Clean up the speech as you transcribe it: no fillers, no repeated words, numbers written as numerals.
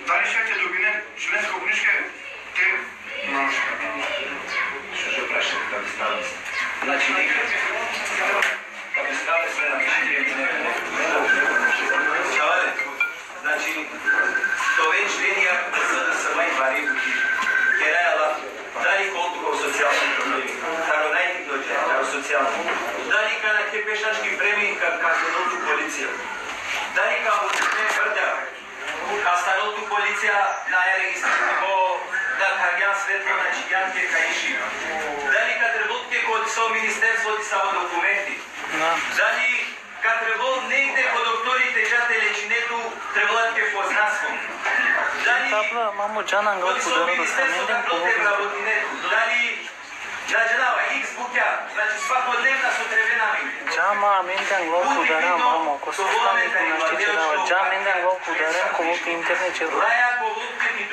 Дали шете добинен членска книжка, те може. Ще прашам как става. Значи никак. Како става све на Чавале, значи това членија СДСМ и бари керајала дали колку во социјални проблеми, таро најти дојде, таро социјални. Дали када ке пешачки премини казаното полиција. Дали као не врдја, ка старото полиција наја регистрирано да каѓан светло на чијанке каиши. Дали ка требутке код со министерство ти само документи. Дали ка требол негде код докторите жате лечинету треболат ке познанством. Дали код со министерство контролте работинету. Дали Građanava, X bukja, znači svakodnevna su trebena mi. Džama, minden golf udaram, mamo, ko su stani tu naštiće dava. Džama, minden golf udaram, ko vupi internet će... Laja, ko vupi